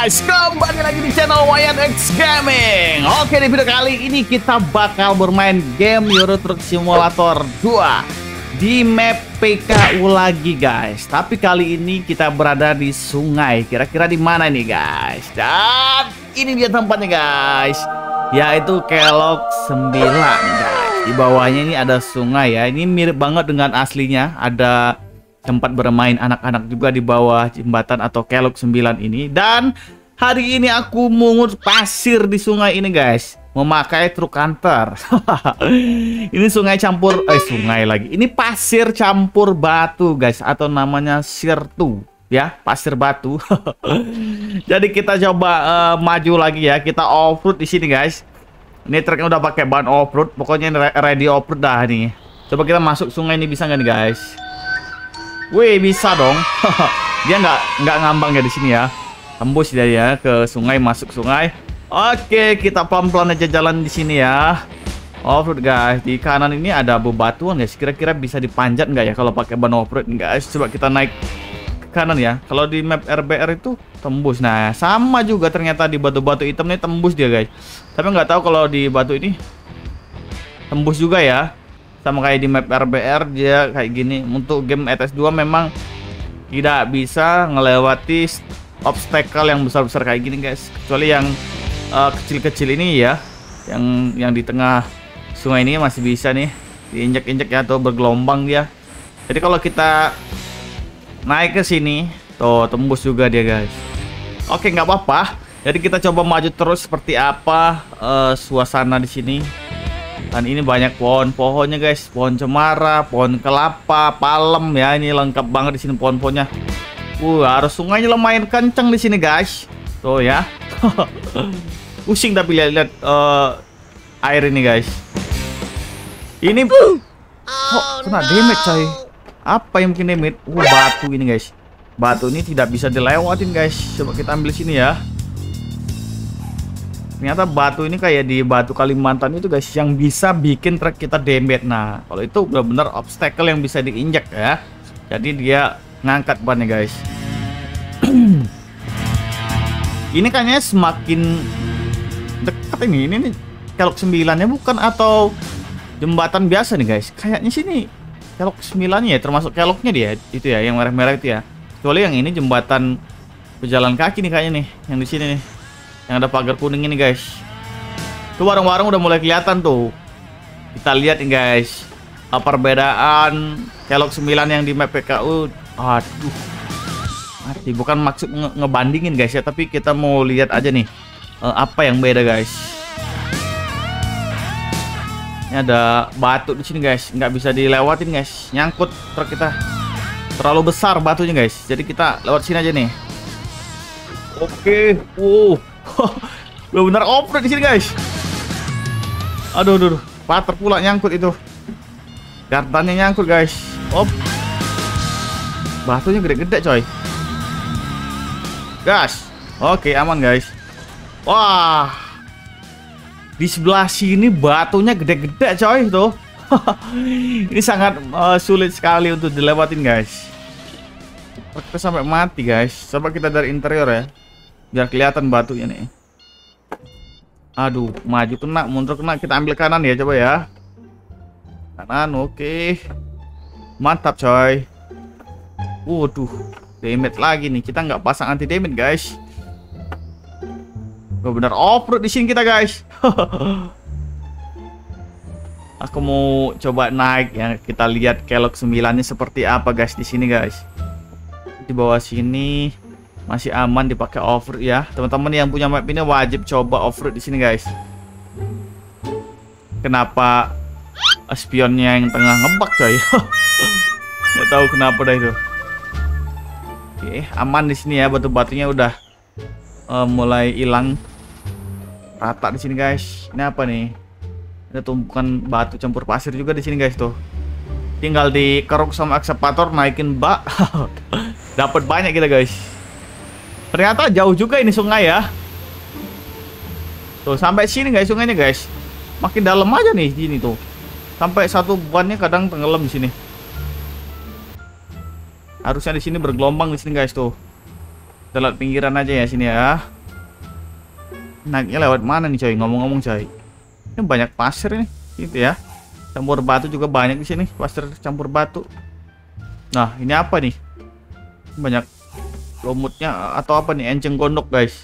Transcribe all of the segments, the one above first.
guys, kembali lagi di channel Wayan X Gaming. Oke, di video kali ini kita bakal bermain game Euro Truck Simulator 2 di map PKU lagi guys. Tapi kali ini kita berada di sungai. Kira-kira di mana nih guys? Dan ini dia tempatnya guys, yaitu Kelok 9 guys. Di bawahnya ini ada sungai ya. Ini mirip banget dengan aslinya. Ada tempat bermain anak-anak juga di bawah jembatan atau Kelok 9 ini. Dan hari ini aku mungut pasir di sungai ini guys, memakai truk hunter. Ini sungai campur, sungai lagi. Ini pasir campur batu guys, atau namanya sirtu ya, pasir batu. Jadi kita coba maju lagi ya. Kita off-road di sini guys. Ini truknya udah pakai ban off-road, pokoknya ready off-road dah nih. Coba kita masuk sungai ini, bisa nggak nih guys? Wih, bisa dong. Dia nggak ngambang ya di sini ya. Tembus dia ya ke sungai, masuk sungai. Oke, kita pelan-pelan aja jalan di sini ya. Off-road guys. Di kanan ini ada bebatuan guys. Kira-kira bisa dipanjat nggak ya kalau pakai ban off-road guys? Coba kita naik ke kanan ya. Kalau di map RBR itu tembus. Nah, sama juga ternyata di batu-batu hitam ini tembus dia guys. Tapi nggak tahu kalau di batu ini tembus juga ya. Sama kayak di map RBR, dia kayak gini. Untuk game ETS2 memang tidak bisa ngelewati obstacle yang besar-besar kayak gini guys. Kecuali yang kecil-kecil ini ya, yang di tengah sungai ini masih bisa nih diinjak-injak ya, atau bergelombang dia. Jadi kalau kita naik ke sini tuh tembus juga dia guys. Oke, nggak apa-apa. Jadi kita coba maju terus seperti apa suasana di sini. Dan ini banyak pohon-pohonnya guys, pohon cemara, pohon kelapa, palem ya. Ini lengkap banget di sini pohon-pohonnya. Arus sungainya lumayan kenceng di sini guys. Tuh ya. Pusing tapi lihat air ini guys. Ini kok kena damage coy. Apa yang bikin damage? Batu ini guys. Batu ini tidak bisa dilewatin guys. Coba kita ambil sini ya. Ternyata batu ini kayak di batu Kalimantan itu guys, yang bisa bikin truk kita damage. Nah, kalau itu benar-benar obstacle yang bisa diinjak ya. Jadi dia ngangkat bannya guys. Ini kayaknya semakin dekat ini nih Kelok 9-nya bukan, atau jembatan biasa nih guys. Kayaknya sini Kelok 9-nya ya, termasuk Keloknya dia itu ya, yang merah-merah itu ya. Kecuali yang ini jembatan pejalan kaki nih kayaknya nih, yang di sini nih. Yang ada pagar kuning ini guys. Tuh warung-warung udah mulai kelihatan tuh. Kita lihat nih guys, perbedaan Kelok 9 yang di map PKU. Aduh, mati. Bukan maksud ngebandingin guys ya, tapi kita mau lihat aja nih apa yang beda guys. Ini ada batu di sini guys, nggak bisa dilewatin guys, nyangkut truk kita. Terlalu besar batunya guys, jadi kita lewat sini aja nih. Oke, benar-benar off-road di sini guys. Aduh, pater pula nyangkut itu. Gardannya nyangkut guys. Batunya gede-gede coy. Gas. Oke, aman guys. Wah, di sebelah sini batunya gede-gede coy tuh. Ini sangat sulit sekali untuk dilewatin guys. Kita sampai mati guys. Coba kita dari interior ya, biar kelihatan batunya nih. Aduh, maju kena, mundur kena. Kita ambil kanan ya, coba ya. Kanan, oke. Mantap coy. Waduh, damage lagi nih. Kita nggak pasang anti damage guys. Benar off-road di sini kita guys. Aku mau coba naik ya. Kita lihat Kelok 9-nya seperti apa guys di sini guys. Di bawah sini masih aman dipakai off-road ya. Teman-teman yang punya map ini wajib coba off-road di sini guys. Kenapa spionnya yang tengah ngebug coy? Nggak tahu kenapa dah itu. Oke, aman di sini ya. Batu-batunya udah mulai hilang rata di sini guys. Ini apa nih? Ada tumpukan batu campur pasir juga di sini guys tuh. Tinggal dikeruk sama ekskavator, naikin bak. Dapat banyak kita guys. Ternyata jauh juga ini sungai ya. Tuh sampai sini guys sungainya guys. Makin dalam aja nih sini tuh. Sampai satu bannya kadang tenggelam di sini. Harusnya di sini bergelombang di sini guys tuh. Kita lewat pinggiran aja ya sini ya. Naiknya lewat mana nih coy? Ngomong-ngomong coy. Ini banyak pasir ini, gitu ya. Campur batu juga banyak di sini, pasir campur batu. Nah, ini apa nih? Banyak lumutnya atau apa nih? Enceng gondok, guys.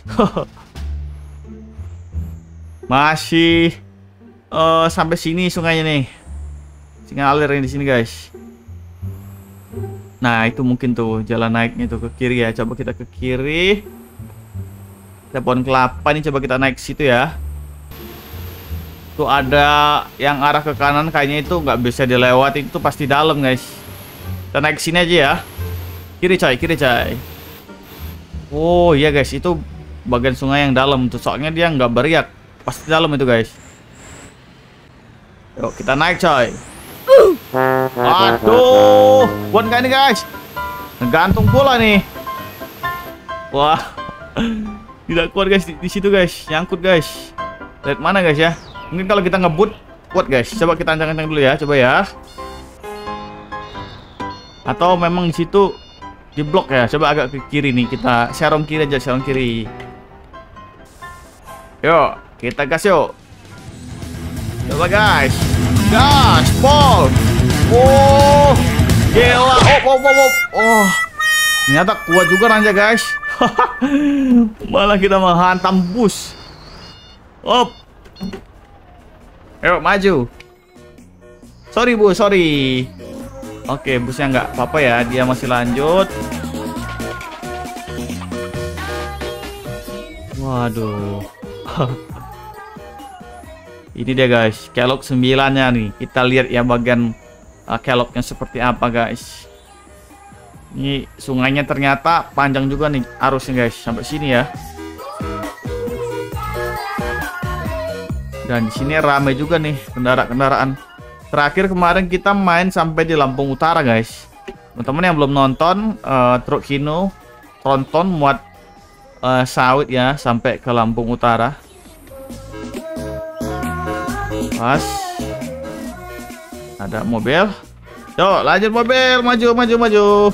Masih sampai sini sungainya nih. Ngalir di sini, guys. Nah, itu mungkin tuh jalan naiknya tuh ke kiri ya. Coba kita ke kiri. Ada pohon kelapa nih, coba kita naik ke situ ya. Tuh ada yang arah ke kanan, kayaknya itu nggak bisa dilewati, itu pasti dalam guys. Kita naik ke sini aja ya. Kiri coy, kiri coy. Oh iya guys, itu bagian sungai yang dalam tuh, soalnya dia nggak beriak, pasti dalam itu guys. Yuk kita naik coy. Aduh, buat nggak ini guys? Ngegantung pula nih. Wah. Tidak kuat guys di situ guys, nyangkut guys. Lihat mana guys ya? Mungkin kalau kita ngebut kuat guys. Coba kita ancang-ancang dulu ya, coba ya. Atau memang di situ di blok ya? Coba agak ke kiri nih, kita serong kiri aja, serong kiri. Yuk, kita gas yuk. Coba guys, gas, pol. Oh, gila. Oh, ternyata kuat juga Ranja guys. Malah kita menghantam bus. Op. Ayo maju. Sorry bu, sorry. Oke, busnya nggak apa-apa ya, dia masih lanjut. Waduh. Ini dia guys, kelok 9-nya nih. Kita lihat ya bagian keloknya seperti apa guys. Ini sungainya ternyata panjang juga nih arusnya guys, sampai sini ya. Dan di sini ramai juga nih kendaraan. Terakhir kemarin kita main sampai di Lampung Utara guys. Teman-teman yang belum nonton, truk Hino tronton muat sawit ya sampai ke Lampung Utara. Pas ada mobil. Yuk lanjut mobil, maju.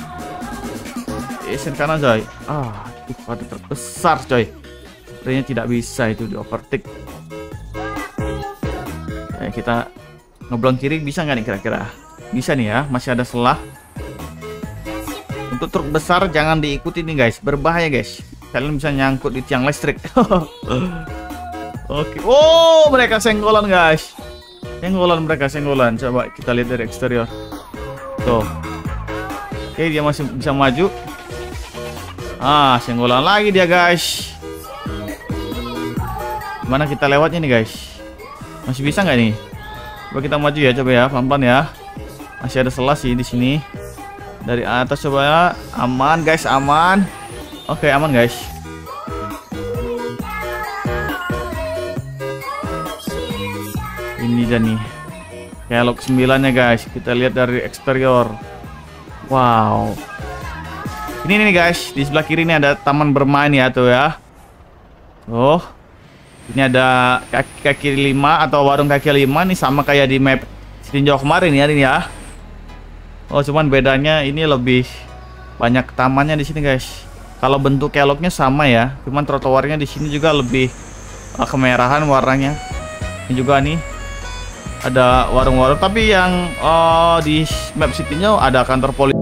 Isen kanan coy. Ada terbesar coy. Sepertinya tidak bisa itu di overtake. Kita ngeblong kiri bisa nggak nih kira-kira? Bisa nih ya, masih ada selah. Untuk truk besar jangan diikuti nih guys, berbahaya guys. Kalian bisa nyangkut di tiang listrik. Oke. Oh, mereka senggolan guys. Senggolan. Coba kita lihat dari eksterior. Tuh. Oke, dia masih bisa maju. Senggolan lagi dia guys. Gimana kita lewatnya nih guys? Masih bisa nggak nih? Coba kita maju ya, coba ya, pelan-pelan ya. Masih ada selah sih di sini. Dari atas coba ya. Aman guys, aman. Oke, aman guys. Ini dia nih. Kelok 9-nya guys. Kita lihat dari eksterior. Wow. Ini nih guys, di sebelah kiri ini ada taman bermain ya tuh ya. Oh. Ini ada kaki 5 atau warung kaki 5 nih, sama kayak di map Sitinjau kemarin ya ini ya. Oh, cuman bedanya ini lebih banyak tamannya di sini guys. Kalau bentuk keloknya sama ya, cuman trotoarnya di sini juga lebih kemerahan warnanya. Ini juga nih ada warung-warung, tapi yang di map Sitinjau ada kantor polisi.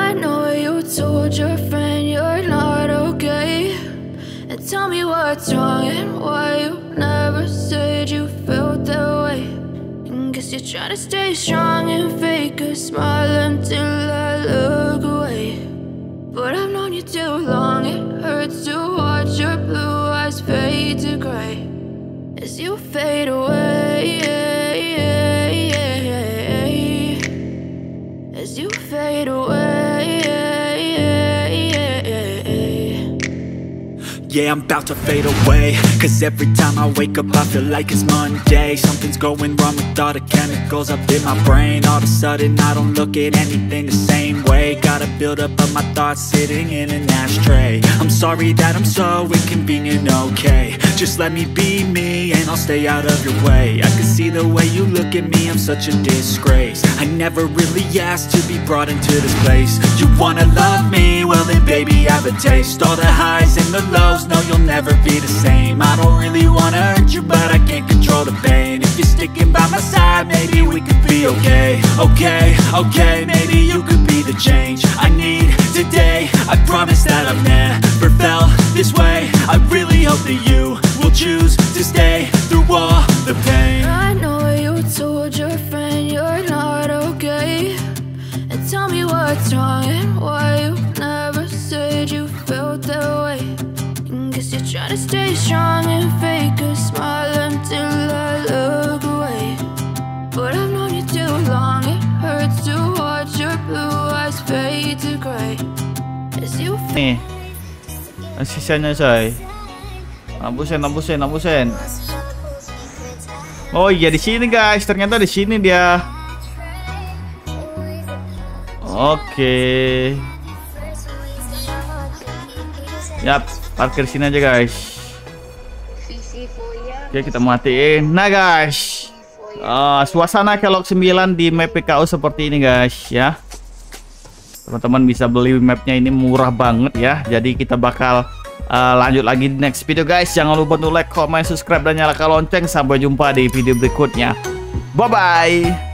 Tell me what's wrong and why you never said you felt that way. And guess you're trying to stay strong and fake a smile until I look away. But I've known you too long, it hurts to watch your blue eyes fade to gray as you fade away. As you fade away. yeah, I'm about to fade away. Cause every time I wake up I feel like it's Monday. Something's going wrong with all the chemicals up in my brain. All of a sudden I don't look at anything the same way. Gotta build up of my thoughts sitting in an ashtray. I'm sorry that I'm so inconvenient, okay. Just let me be me and I'll stay out of your way. I can see the way you look at me, I'm such a disgrace. I never really asked to be brought into this place. You wanna love me? Well then baby I have a taste. All the highs and the lows, no you'll never be the same. I don't really wanna hurt you but I can't control the pain. If you're sticking by my side, maybe we could be okay. Okay, okay, maybe you could be the change I need today. I promise that I've never felt this way. I really hope that you will choose to stay through all the pain. I know you told your friend you're not okay, and tell me what's wrong and why you never said you felt that way. Guess you're trying to stay strong and fake a smile until I look away. But I've known you too long, it hurts to watch your blue eyes fade to gray as you Nih, sisanya coy. Nambusin. Oh iya di sini guys, ternyata di sini dia. Oke. Yap, parkir sini aja guys. Oke, kita matiin. Nah guys, suasana Kelok 9 di map PKO seperti ini guys ya. Teman-teman bisa beli mapnya, ini murah banget ya. Jadi kita bakal lanjut lagi di next video guys. Jangan lupa untuk like, comment, subscribe, dan nyalakan lonceng. Sampai jumpa di video berikutnya. Bye bye.